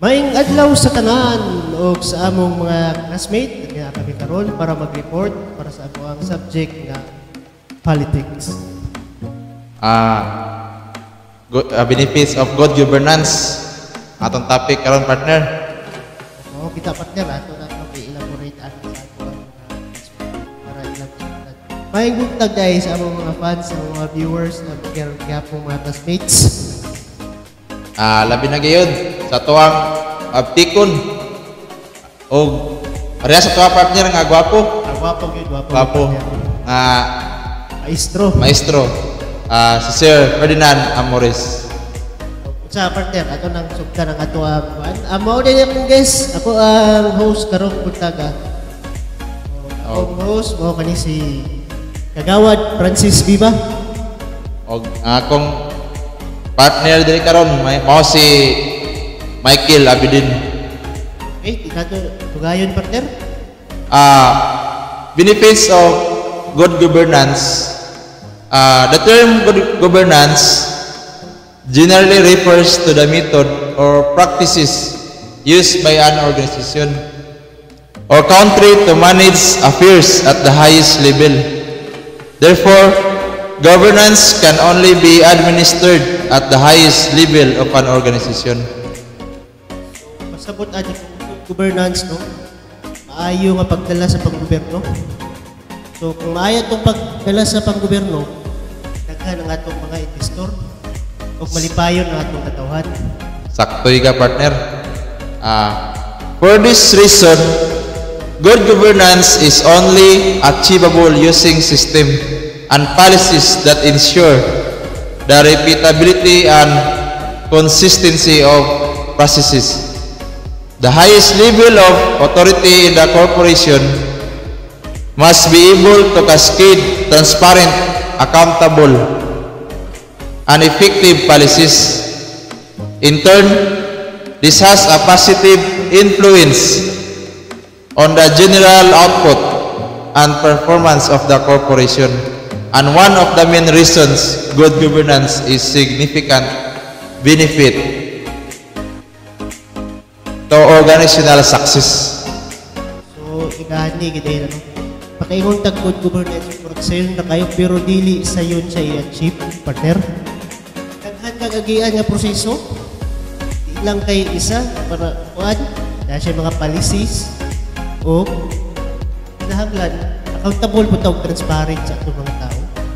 Maing adlaw sa tanan o sa among mga classmate nga kami karon para mag-report para sa ako ang subject nga politics. Benefits of good governance. Atong topic karon partner. Oo, kita partner ato na i-elaborate ato sa ako ang para ilang sundan. Maing buntag guys sa among mga fans, sa mga viewers na gyapong mga classmates. Labi na gayud sa tuwang abtikon o pareha sa tuwa partner nga gwapo. Gwapo gyud, Gwapo. Maestro. Si Sir Ferdinand Amores. Sa partner, ato nang sugta ng ato ang amo din akong guest. Ako ang host karong buntaga. Ang host mo kani si Kagawad Francis Viva. Og akong partner diri karon mao si Michael Abidin. Okay, ikato tugayon partner. Benefits of good governance. The term good governance generally refers to the method or practices used by an organization or country to manage affairs at the highest level. Therefore, governance can only be administered at the highest level of an organization. Masabot adik governance no. Maayo nga pagdala sa panggobyerno. So kung maayo tong pagdala sa panggobyerno, daghan ang atong mga investor ug malipayon ang atong katawhan. Saktoy ka partner. For this reason, good governance is only achievable using system and policies that ensure the repeatability and consistency of processes. The highest level of authority in the corporation must be able to cascade transparent, accountable, and effective policies. In turn, this has a positive influence on the general output and performance of the corporation. And one of the main reasons good governance is significant benefit to organizational success. So igani gid no. Pakaingon tag good governance process na kayo pero dili sa yun siya i-achieve partner. Daghan kag agian nga proseso. Di lang kay isa para kuan na siya mga policies o kinahanglan accountable po tawag transparent sa atong mga tao.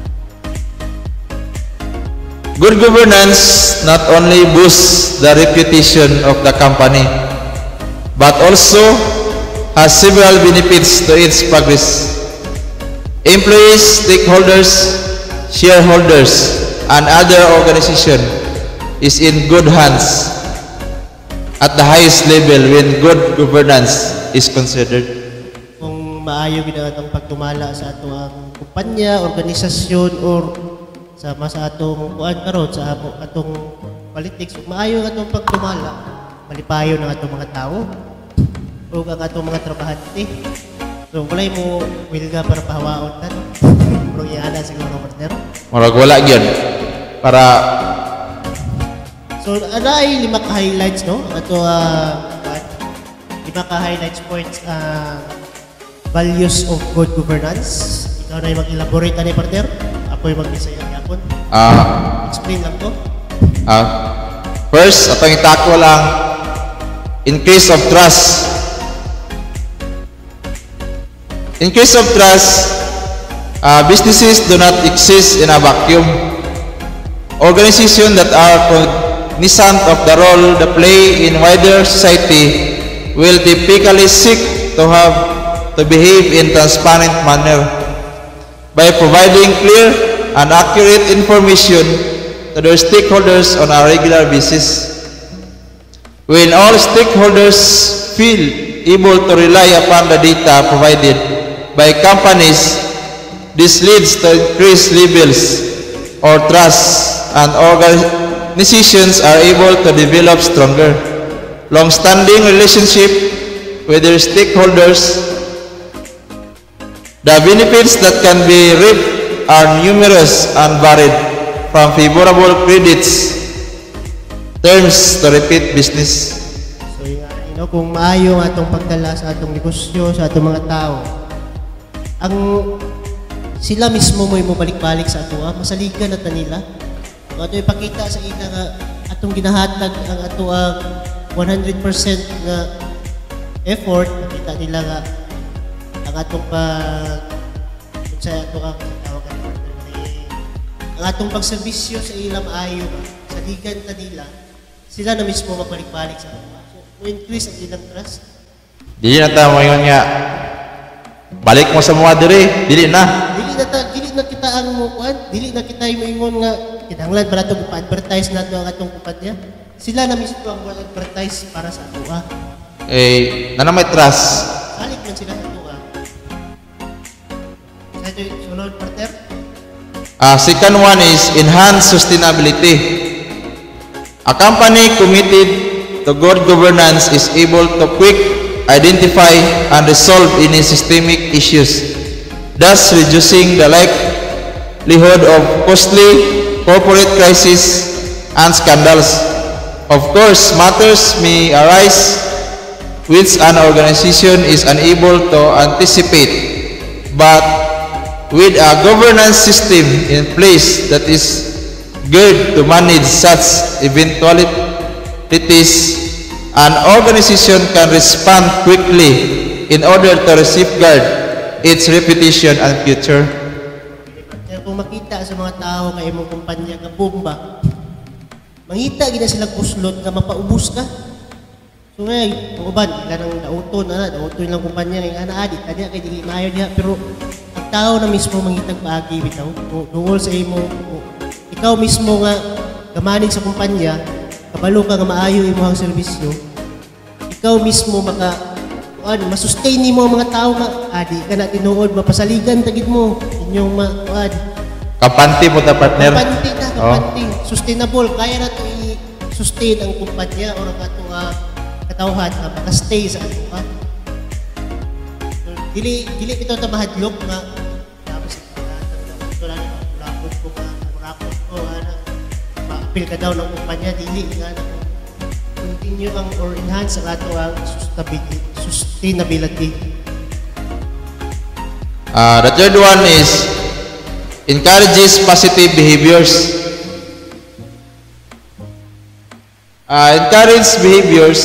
Good governance not only boosts the reputation of the company, but also has several benefits to its progress. Employees, stakeholders, shareholders, and other organization is in good hands at the highest level when good governance is considered. Kung maayo gid atong pagtumala sa atong kumpanya, organisasyon or sama sa atong kuan karon sa atong politics, ug maayo atong pagtumala, malipayon ang atong mga tao ug ang atong mga trabahante. So walay mo wilga para pahawaon ta. Pero iana siguro partner. Murag wala gyud para so ay lima ka highlights no ato lima ka highlights points values of good governance. Ikaw na yung mag-elaborate ani partner. Ako yung mag-bisaya gyapon. Explain lang to. First, atong itako lang increase of trust. Increase of trust, businesses do not exist in a vacuum. Organizations that are cognizant of the role they play in wider society will typically seek to behave in transparent manner by providing clear and accurate information to their stakeholders on a regular basis. When all stakeholders feel able to rely upon the data provided by companies, this leads to increased levels of trust, and organizations are able to develop stronger, long-standing relationship with their stakeholders. The benefits that can be reaped are numerous and varied, from favorable credits terms to repeat business. So kung maayo nga atong pagdala sa atong negosyo, sa atong mga tao, ang sila mismo mo balik-balik sa ato, masaligan na nila. Ato ipakita sa ina nga atong ginahatag ang ato ang 100% nga effort, makita nila nga ang atong sa ato ang atong pagserbisyo sa ilang maayo, saligan na nila, sila na mismo magbalik-balik sa ato. So, increase ang ilang trust. Dili na tayo ngayon nga, balik mo sa mga diri, dili na. Dili na kita ang mukuan, dili na kita yung ingon nga, kinahanglan para ito pa-advertise na ito ang atong kumpanya. Sila na mismo ang advertise para sa ato. Na may trust. Salit man sila sa ato. Sa ito yung sunod, partner? Second one is enhanced sustainability. A company committed to good governance is able to quick identify and resolve any systemic issues, thus reducing the likelihood of costly corporate crises and scandals. Of course, matters may arise which an organization is unable to anticipate, but with a governance system in place that is geared to manage such eventualities, an organization can respond quickly in order to safeguard its reputation and future. Kung makita sa mga tao kay imong kumpanya nga bomba, mangita gina sila kuslot nga mapaubos ka. So ngay, ang uban, ilan ang dauton lang kumpanya nga anaadit, kanya kay dili maayo niya, pero ang tao na mismo mangitag paagi bitaw, duol sa imo, ikaw mismo nga gamanig sa kumpanya, kabalo ka nga maayo imo ang serbisyo, ikaw mismo masustain nimo ang mga tao nga adi ka na tinuod mapasaligan tagid mo inyong kapanti mo ta partner. Kapanti. Sustainable, kaya na to i-sustain ang kumpanya o ang atong katawhan na makastay sa ato ka. Dili ito ta mahadlok nga tapos ito lang ulapot ko ma-appeal ka daw ng kumpanya, dili nga continue or enhance ang ato ang sustainability. The third one is encourages positive behaviors. Encourage behaviors.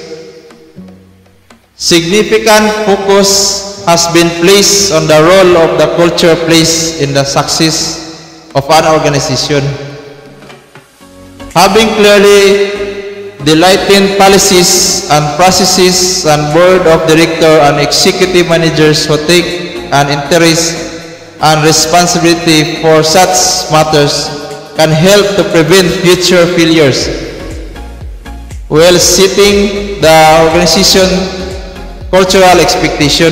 Significant focus has been placed on the role of the culture plays in the success of an organization. Having clearly delighting policies and processes and board of director and executive managers who take an interest and responsibility for such matters can help to prevent future failures while setting the organization cultural expectation.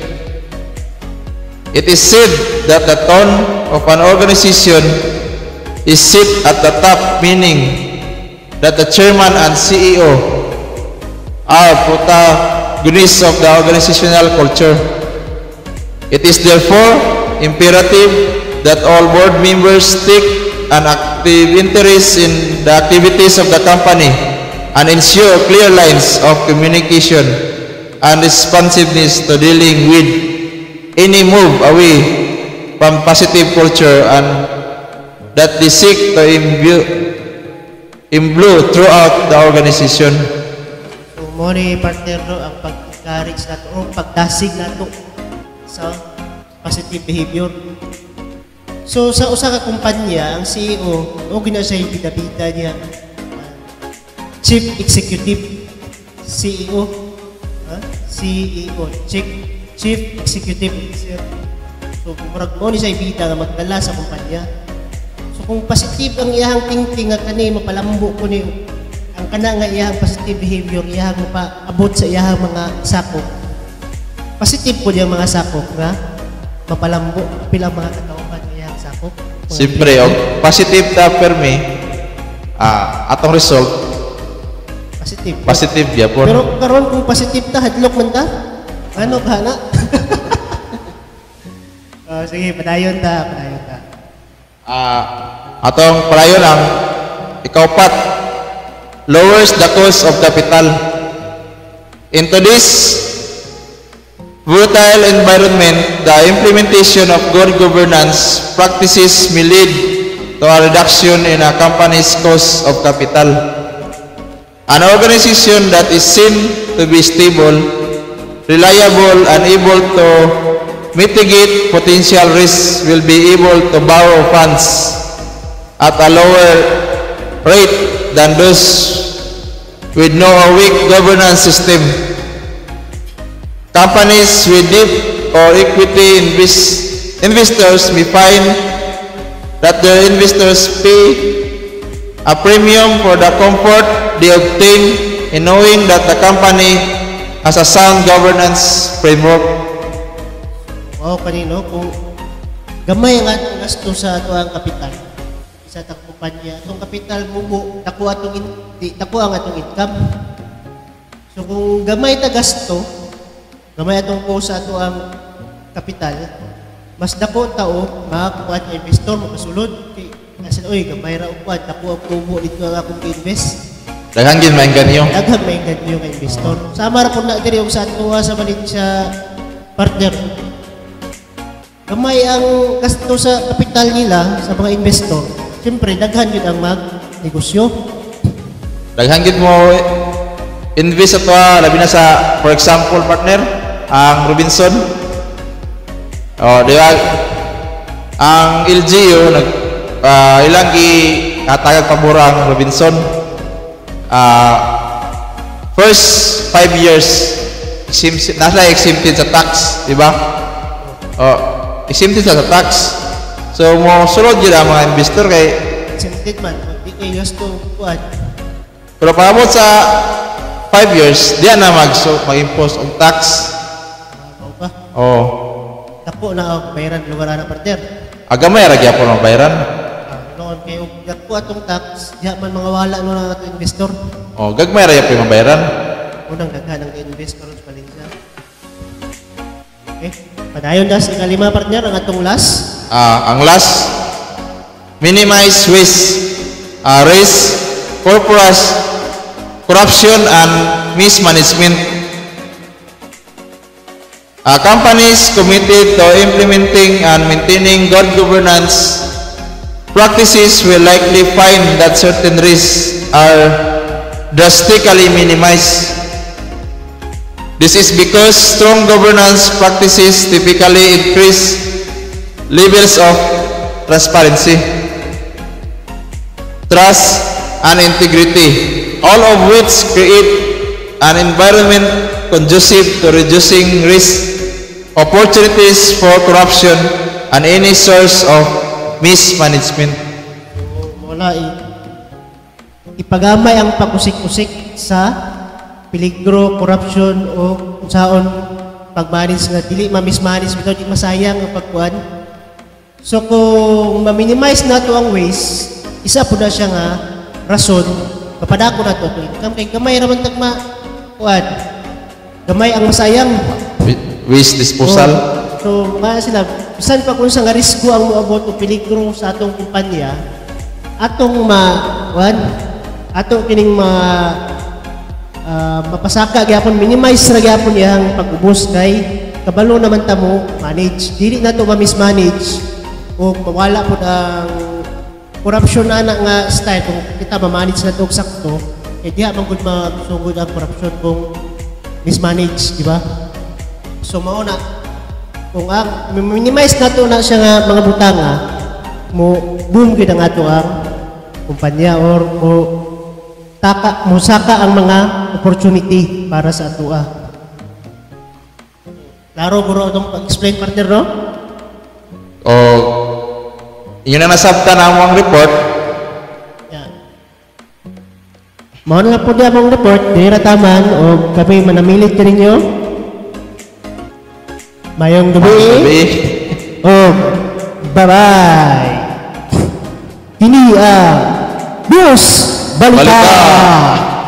It is said that the tone of an organization is set at the top, meaning that the chairman and CEO are protagonists of the organizational culture. It is therefore imperative that all board members take an active interest in the activities of the company and ensure clear lines of communication and responsiveness to dealing with any move away from positive culture and that they seek to imbue throughout the organization. So, mo ni partner ang pag-encourage nato o pagdasig nato sa positive behavior. So, sa usa ka kumpanya, ang CEO, o gina siya yung bida-bida niya, Chief Executive, CEO, Chief Executive Officer. So, murag mo ni siya yung bida nga magdala sa kumpanya. So, kung positive ang iyahang thinking nga kani, mapalambo ko ni ang kana nga iyahang positive behavior, iyahang mapaabot sa iyahang mga sakop. Positive po yung mga sakop nga mapalambo pilang mga katawhan nga iyahang sakop. Siyempre, positive ta permi atong result positive ya po. Pero karon kung positive ta hadlok man ta, ano ka na? Sige, padayon ta. Atong padayon ang ikaupat, lowers the cost of capital. Into this volatile environment, the implementation of good governance practices may lead to a reduction in a company's cost of capital. An organization that is seen to be stable, reliable, and able to mitigate potential risks will be able to borrow funds at a lower rate than those with no or weak governance system. Companies with deep or equity investors may find that their investors pay a premium for the comfort they obtain in knowing that the company has a sound governance framework. O kanino, kung gamay ang atong gasto sa ato ang kapital, sa atong kumpanya, atong kapital mubo, dako ang atong income. So kung gamay ta gasto, gamay atong ko sa ato ang kapital, mas dako tao makakuha ang investor makasulod kay nasin oy gamay ra upat dako ang tubo dito ang akong invest. Daghang gid mainggan niyo. Daghang mainggan niyo nga investor. Sama ra pud na diri og sa ato sa Valencia partner. Gamay ang gasto sa kapital nila sa mga investor. Siyempre daghan yun ang mag-negosyo. Daghan gid mo invest ato labi na sa for example partner ang Robinson. Di ba? Ang LGU ilang katagag pabor ang Robinson. First 5 years nasa exempted sa tax, di ba? Exempted sa tax. So mo sulod gyud ang mga investor kay Exempted man, di kay gasto kuan. pero pagabot sa 5 years, diyan na mag-impose og tax. Mao pa. Dako na ang bayaran lugar na partner. Agamay ra gyapon ang bayaran. Noon kay og dako atong tax, diha man mga wala no na ato investor. Gagmay ra gyapon ang bayaran. Unang daghan ang investor sa Valencia. Okay. Padayon na sa ikalima partner ang atong last. Ang last, minimize waste, risk, corruption, and mismanagement. Companies committed to implementing and maintaining good governance practices will likely find that certain risks are drastically minimized. This is because strong governance practices typically increase levels of transparency, trust, and integrity, all of which create an environment conducive to reducing risk, opportunities for corruption, and any source of mismanagement. Wala ipagamay ang pagkusik-kusik sa peligro, corruption o unsaon pagmanis nga dili ma-mismanage bitaw di masayang ang pagkuan. So kung ma-minimize nato ang waste, isa po na siya nga rason papadako nato to income kay gamay ra man tagma kuan. Gamay ang masayang Waste disposal. So sila bisan pa kung sa nga risgo ang moabot o peligro sa atong kumpanya, atong atong kining mapasaka gyapon, minimize ra gyapon yang pag-ubos kay kabalo naman ta mo manage. Dili na to ma-mismanage o mawala pud ang corruption ana nga style kung kita ma-manage na to og sakto, eh diha man gud magsugod ang corruption kung mismanage, di ba? So mao na kung ang minimize na to na siya nga mga butanga mo boom gid ang ato ang kumpanya or musaka ang mga opportunity para sa atua. Klaro guro itong pag-explain partner, no? Yun ang nasabta na among report. Yan. Mao na po di among report, di rataman o kami manamilit ka ninyo. Mayong gabi. Bye-bye. Ini Bios Balita.